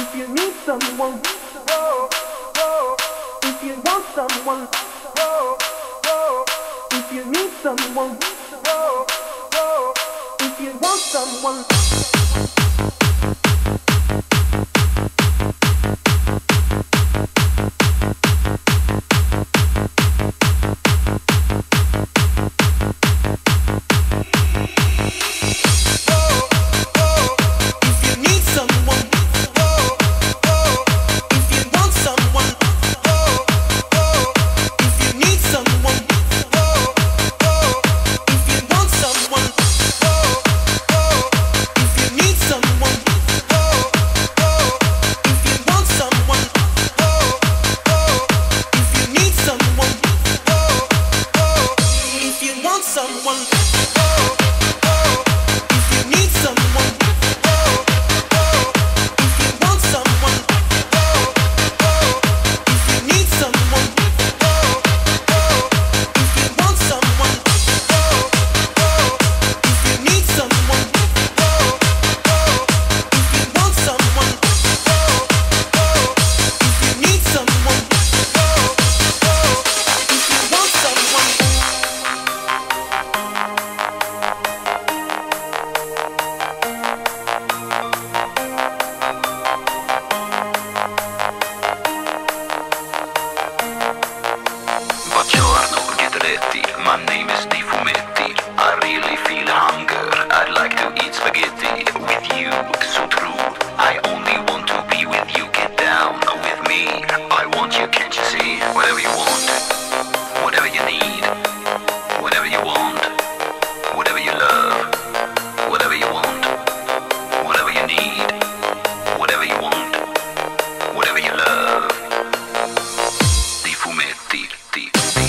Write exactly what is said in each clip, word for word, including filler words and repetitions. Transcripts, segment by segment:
If you need someone, if you want someone, if you need someone, if you want someone. My name is Fumetti. I really feel hunger. I'd like to eat spaghetti with you, so true. I only want to be with you. Get down with me. I want you, can't you see? Whatever you want, whatever you need, whatever you want, whatever you love, whatever you want, whatever you need, whatever you want, whatever you love. Di Fumetti. Di, di.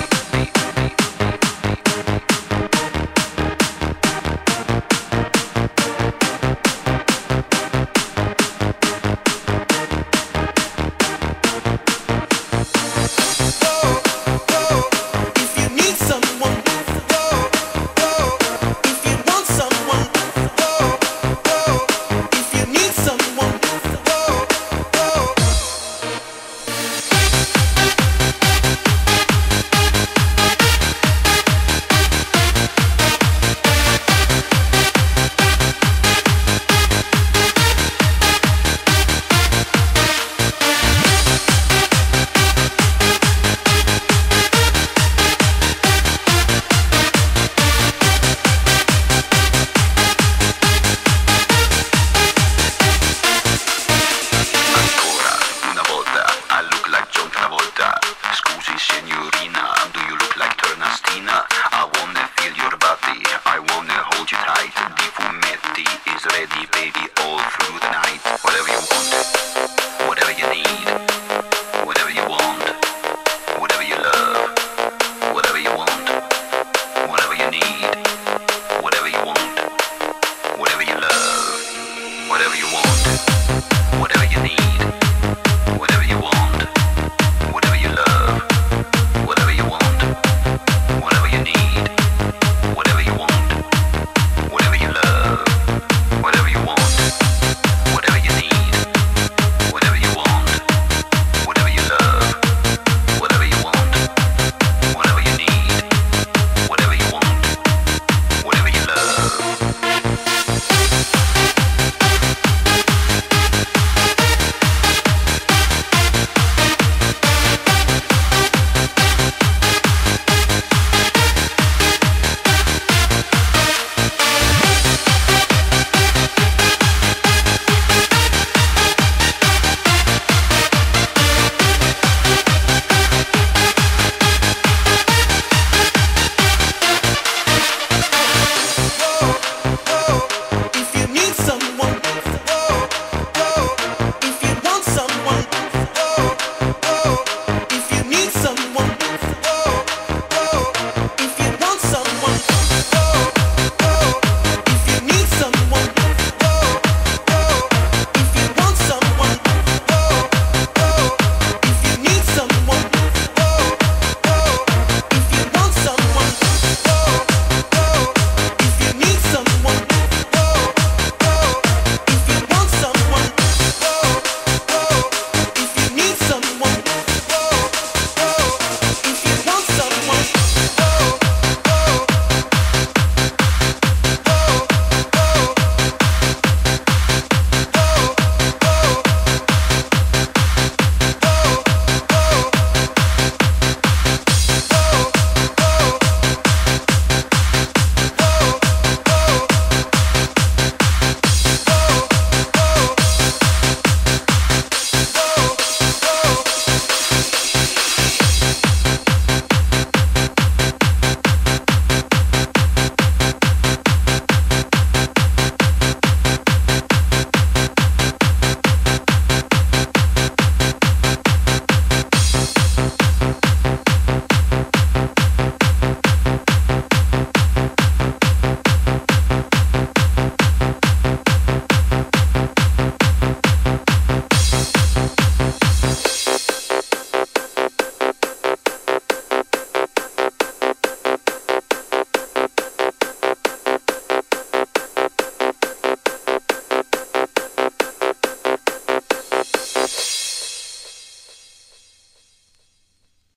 Signorina, do you look like Ternastina? I wanna feel your body, I wanna hold you tight. Di Fumetti is ready, baby, all through the night. Whatever you want, whatever you need, whatever you want, whatever you love, whatever you want, whatever you need, whatever you want, whatever you love, whatever you want, whatever you need.